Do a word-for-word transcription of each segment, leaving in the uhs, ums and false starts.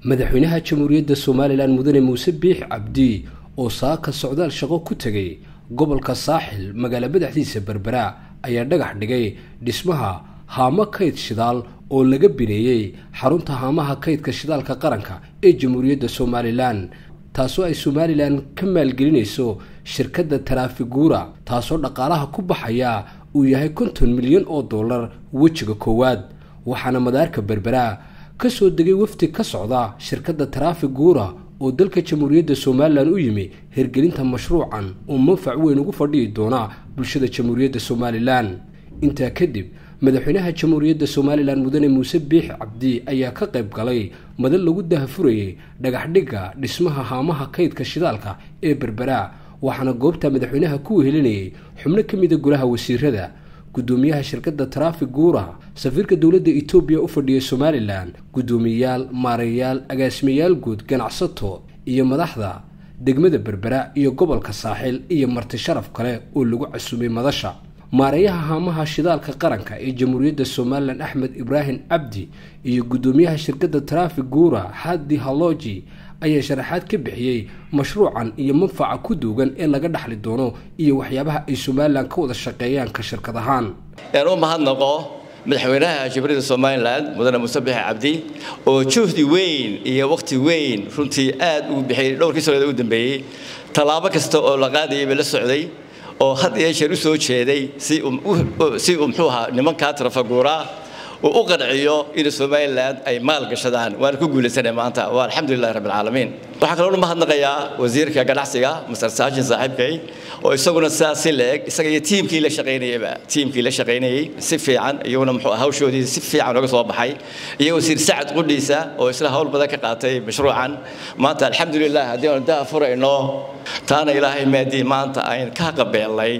madaxweynaha jamhuuriyadda Soomaaliland mudane Muuse Biix Cabdi oo saaka socdaal shaqo ku tagay gobolka Saaxil magaalada madaxdiisa Berbera ayaa dhagax dhigay dhismaha haamo kayd shidaal oo laga bireeyay xarunta haamaha kaydka shidaalka qaranka ee jamhuuriyadda Soomaaliland taasoo ay Soomaaliland ka maalgelinayso shirkadda Trafigura taasoo dhaqaalaha ku baxaya uu yahay konton milyan oo dollar wajiga koowaad waxaana madaarka Berbera ka soo degay wafdi ka socda shirkadda Trafigura oo dalka jamhuuriyadda Soomaaliland u yimi hirgelinta mashruucan oo manfac weyn ugu fadhiyi doona bulshada jamhuuriyadda Soomaaliland inta kadib madaxweynaha jamhuuriyadda Soomaaliland mudane Muuse Biix Cabdi ayaa ka qayb galay madal lagu dahfurayay dhagax dhiga dhismaha haamaha kaydka shidaalka ee Berbera waxaana goobta madaxweynaha ku wehelinayay xubno kamid ah golaha wasiirada gudoomiyaha shirkadda Trafigura safiirka dawladda Itoobiya u fadhiyay Soomaaliland gudoomiyaal maareeyaal agaasimayaal guud ganacsato iyo madaxda degmada Berbera iyo gobolka Saaxil iyo marti sharaf kale oo lagu casuumay madasha maareeyaha haamaha shidaalka qaranka ee jamhuuriyadda Soomaaliland Axmed Ibrahim Cabdi iyo gudoomiyaha shirkadda Trafigura Hadi Haloji ayaa sharaxaad ka bixiyay mashruucan iyo manfaca ku duugan ee laga dhaxli doono iyo waxyaabaha ay Soomaaliland ka wada shaqeeyaan ka shirkad ahaan ee u mahadnaqo madaxweynaha jamhuuriyadda Soomaaliland mudane Muuse Biix Cabdi oo juhdi weyn iyo waqti weyn runtii aad u bixiyay dhowrkii sano u dambeeyay talaabo kasta oo la qaadayay la socday oo had iyo jeer u soo jeeday si si uu muxuu ahaa nimanka Trafigura oo u qanciyo in Soomaaliland ay maal gashadaan waan ku guulaysanay maanta waa alxamdulillaah rabbil caalamiin waxa kale oo mahadnaqayaa wasiirka ganacsiga Mister Saajin saaxiibkay oo isaguna saasi leeg isaga iyo tiimkii la shaqeynayba tiimkii la shaqeynayay si fiican iyaguna muxuu hawshoodii si fiican uga soo baxay iyo wasiir Saacid Qudhiisa oo isla hawl badan ka qaatay mashruucan maanta alxamdulillaah hadii aan daa furayno taana ilaahay maadii maanta aan ka qabeelay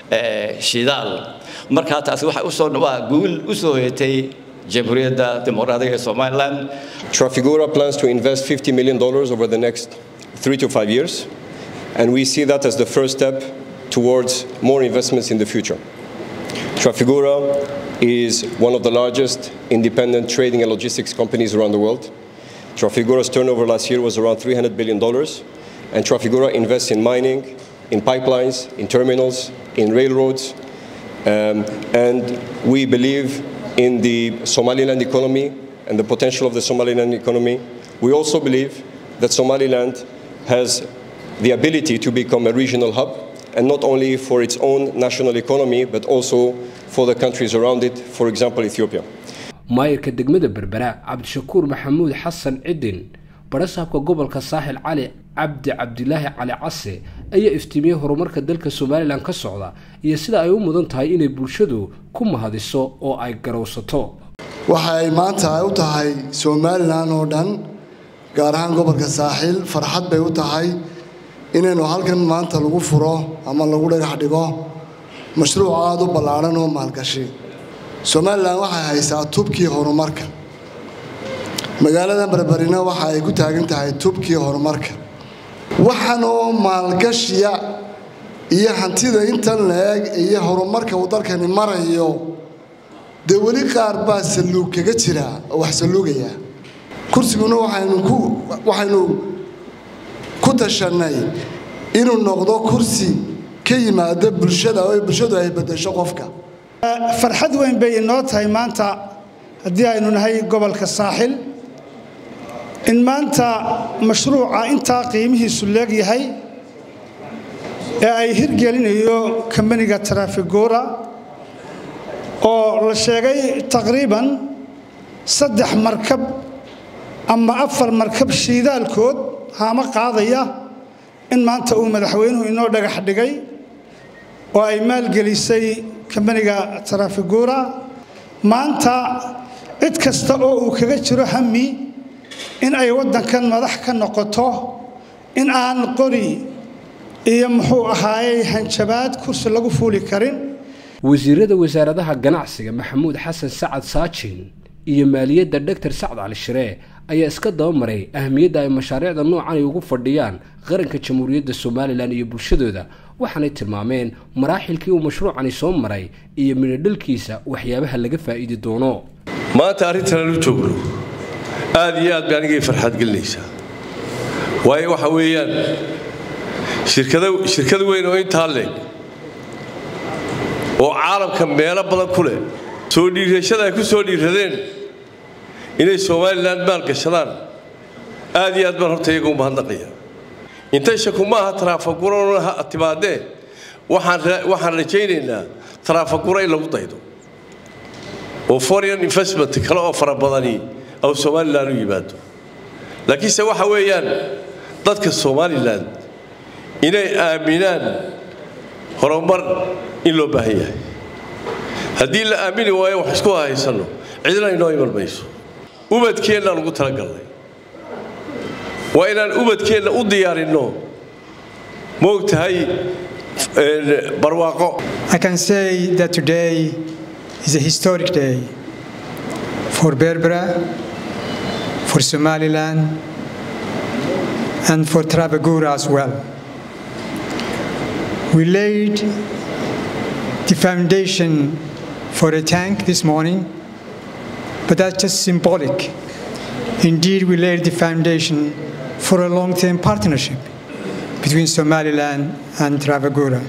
shidaal marka taas waxa u soo dhawaa guul u soo heetay jamhuuriyadda dimuqraadiga ee Soomaaliland Trafigura plans to invest fifty million dollars over the next three to five years and we see that as the first step towards more investments in the future. Trafigura is one of the largest independent trading and logistics companies around the world. Trafigura's turnover last year was around three hundred billion dollars and Trafigura invests in mining, in pipelines, in terminals, in railroads. Um, and we believe in the Somaliland economy and the potential of the Somaliland economy. We also believe that Somaliland has the ability to become a regional hub, and not only for its own national economy, but also for the countries around it, for example, Ethiopia. maayirka degmada Berbera Cabdishakuur Maxamuud Xasan Cidin barasaabka gobolka Saaxil Cali Cabdi Cabdilaahi Cali Case ayaa iftiimiyay horumarka dalka Soomaaliland ka socda iyo sida ay u mudan tahay inay bulshadu ku mahadiso oo ay garowsato waxa ay maanta u tahay Soomaaliland oo dhan gaar ahaan gobolka Saaxil farxad bay u tahay inaynu halkan maanta lagu furo ama lagu dhagax dhigo mashruuc aad u ballaaran oo maalgashi Soomaaliland waxay haysaa tubkii horumarka magaalada Berberina waxa ay ku taagan tahay tubkii horumarka waxaan oo maalgashiya iyo hantida inta leeg iyo horumarka wadalkani marayo de wali qaar baa saluug kaga jira wax saluugaya kursiguna waxaynu ku waxaynu ku tashanay inuu noqdo kursi ka yimaada bulshada oo bulshadu ay bedesho qofka farxad weyn bay inoo tahay maanta hadii aynu nahay gobolka Saaxil in maanta mashruuca inta qiimihiisu leeyahay ee ay hirgelinayo company-ga Trafigura oo la sheegay taqriiban saddex markab ama afar markab shidaalkood haama qaadaya in maanta uu madaxweynuhu inoo dhagax dhigay oo ay maalgelisay company-ga Trafigura maanta cid kasta oo uu kaga jiro hami in ay wadankan madax ka noqoto in aan qori iyo muxuu ahaayay hanjabaad kursi lagu fuuli karin wasiirada wasaaradaha ganacsiga Maxamuud Xasan Sacad Saajin iyo maaliyadda Doctor Sacad Ali Shire ayaa iska daba maray ahmiyadda ay mashaariicda noocan ay ugu fadhiyaan qaranka jamhuuriyadda Soomaaliland iyo bulshadooda waxaanay tilmaameen maraaxilkii uu mashruucani soo maray iyo midho dhalkiisa waxyaabaha laga faa'iidi doono maanta arrintan u joogno aad iyo aad baan igay farxad gelinaysaa waayo waxa weeyaan shirkada shirkad weyn oo intaa leeg oo caalamka meelo badan ku leh soo dhiirashada ay ku soo dhiiradeen inay Soomaaliland maal gashadaan aad iyo aad baan horta iyagu mahadnaqaya inta shaku ma aha taraafagurona timaadee waxaan waxaan rajaynaynaa taraafagura in lagu daydo oo foreign investment kale oo fara badani oo Soomaaliland u yimaado laakiin se waxa weeyaan dadka Soomaaliland inay aaminaan horumar in loo baahan yahay haddii la aamini waayo wax isku haysano cidina inoo iman mayso ubadkeena lagu talagalay waa inaan ubadkeena u diyaarinno moogtahay barwaaqo. I can say that today is a historic day for Berbera, for Somaliland, and for Trafigura as well. We laid the foundation for a tank this morning, but that's just symbolic. Indeed, we laid the foundation for a long-term partnership between Somaliland and Trafigura.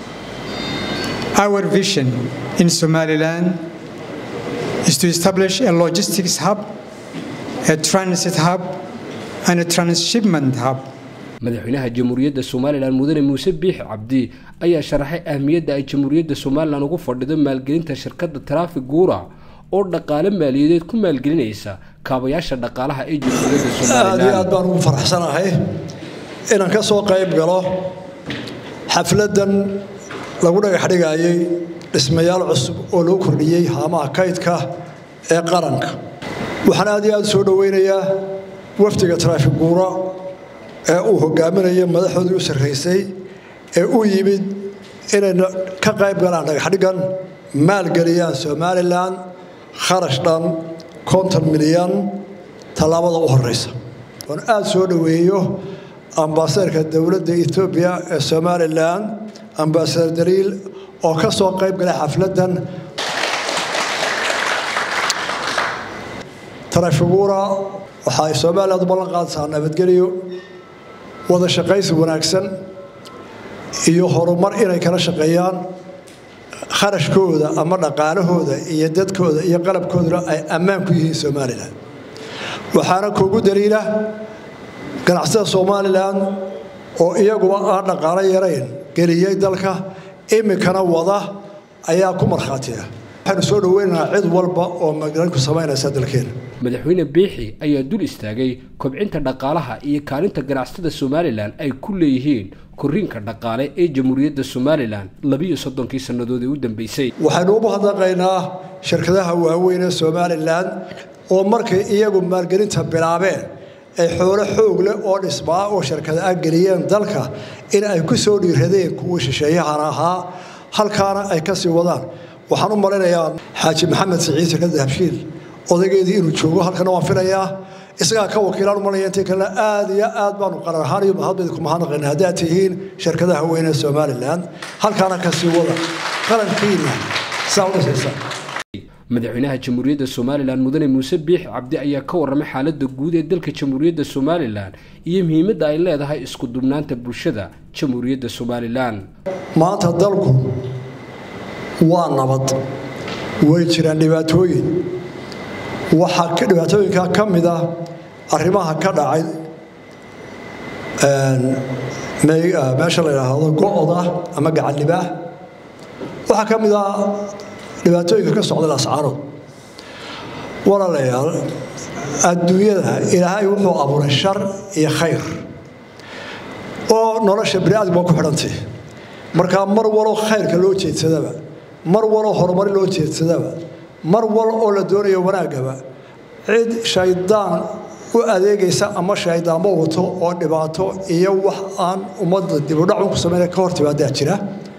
Our vision in Somaliland is to establish a logistics hub, a transit hub, and a transshipment hub. madaxweynaha jamhuuriyadda Soomaaliland mudane Muuse Biix Cabdi ayaa sharaxay ahmiyadda ay jamhuuriyadda Soomaaliland ugu fadhido maalgelinta shirkadda Trafigura oo dhaqaale maaliyadeed ku maalgelinaysa kaabayaasha dhaqaalaha ee jamhuuriyadda Soomaaliland. aad baan ugu faraxsanahay inaan ka soo qayb galo xafladan lagu dhagax dhigayay dhismayaal cusub oo loo kordhiyay haamaha kaydka ee qaranka. waxaan aad iyo aad soo dhaweynayaa wafdiga Trafigura ee uu hogaaminayo madaxdoodii u sarreysay ee uu yimid inay ka qayb galaan dhagax dhigan maalgeliyaan Somaliland kharash dhan konton milyan talaabada u horeysa. waan aad soo dhaweeyo ambassadorka dawladda Ethiopia ee Somaliland ambassador Daliil oo ka soo qayb galay xafladan. Trafigura waxa ay Somaliland ballan qaadaysaa nabadgelyo wada shaqaysi wanaagsan iyo horumar inay kala shaqeeyaan kharashkooda ama dhaqaalahooda iyo dadkooda iyo qalabkooda ay ammaan ku yihiin Somaliland. waxaana kuugu daliila ganacsatada Somaliland oo iyaguba aan dhaqaale yarayn geliyay dalka imikana wada ayaa ku marxaatiya. waxaan soo dhaweynaynaa cid walba oo maalgelin ku sameynaysa dalkeena. madaxweyne Biixi ayaa dul istaagay kobcinta dhaqaalaha iyo kaalinta ganacsatada Somaliland ay ku leeyihiin korinka dhaqaale ee jamhuuriyadda Somaliland laba iyo soddonkii sanadood ee u dambeysay. waxaanu u mahadnaqaynaa shirkadaha waaweyn ee Somaliland oo markay iyagu maalgelinta bilaabeen ay xoolo xoog leh oo dhismaa oo shirkadaha geliyeen dalka in ay ku soo dhiiradeen kuwa shisheeyaha ahaa halkaana ay ka sii wadaan. waxaan u maleynayaa Xaaji Maxamed Saciid shirkadda Habshiil odageedii inuu joogo halkan waan filayaa isaga ka wakiilaan u malaynaa intii kale aad iyo aad baan u qarar ahaan iyo mahadnaq ku mahadnaqaynaa haddaad tihiin shirkadaha weyn ee Somaliland halkaana ka sii wada qarankiina saawdaysa. madaxweynaha jamhuuriyadda Somaliland mudane Muuse Biix Cabdi ayaa ka warramay xaaladda guud ee dalka jamhuuriyadda Somaliland iyo muhiimadda ay leedahay isku duubnaanta bulshada jamhuuriyadda Somaliland. maanta dalku waa nabad way jiraan dhibaatooyin waxa ka dhibaatooyinka ka mid ah arrimaha ka dhacay een meesha la yiraahdo go'oda ama gacan libaax waxa ka mid ah dhibaatooyinka ka socda ascaaro walaalayaal adduunyada ilaahay wuxuu abuuray shar iyo khayr oo nolosha bini'aadamka ku xidhantay marka mar walo khayrka loo jeedsadaba mar walo horumar loo jeedsadaba mar wal oo la doonayo wanaagaba cid shaydaan u adeegaysa ama shaydaanmo wato oo dhibaato iyo wax aan ummadda dib u dhac ku sameeyay ka hortibaada jira.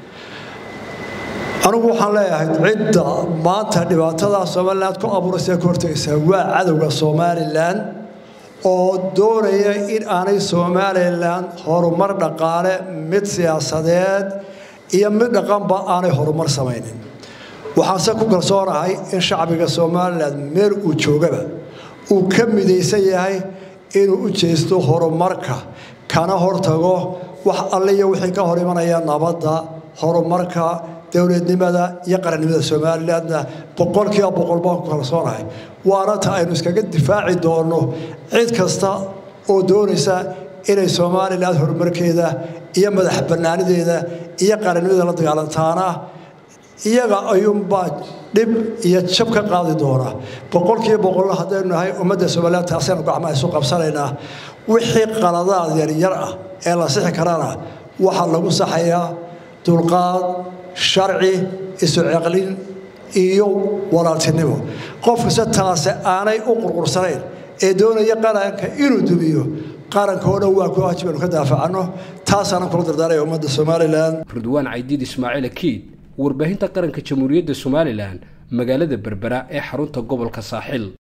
anigu waxaan leeyahay cidda maanta dhibaatada Somaliland ku abuuraysa ka hortagaysa waa cadawga Somaliland oo doonaya in aanay Somaliland horumar dhaqaale mid siyaasadeed iyo mid dhaqanba aanay horumar samaynin. waxaan se ku kalsoonahay in shacbiga Somaliland meel uu joogaba uu ka midaysan yahay inuu u jeesto horumarka kana hortago wax alle iyo wixii ka hor imanaya nabadda horumarka dawladnimada iyo qarannimada Soomaaliland boqolkiiba boqol baan ku kalsoonahay waana ta aynu iskaga difaaci doono cid kasta oo doonaysa inay Soomaaliland horumarkeeda iyo madax bannaanideeda iyo qarannimada la dagaalantaana iyaga ayuunba dhib iyo jab ka qaadi doona boqolkiiba boqol haddaynu nahay ummadda Soomaaliland taasina gacmaha isu qabsanaynaa wixii qaladaad yar yar ah ee la sixi karana waxa lagu saxayaa dulqaad sharci isu ciqlin iyo walaaltinimo qof kasta taas aanay u qurqursanayn ee doonaya qaranka inuu dumiyo qarankooda waa ku waajibaan ka daafacano taasana kula dardaaray ummadda Soomaaliland Ridwaan Caydiid Ismaaciil Akiid warbaahinta qaranka Jamhuuriyadda Soomaaliland magaalada Berbera ee xarunta gobolka Saaxil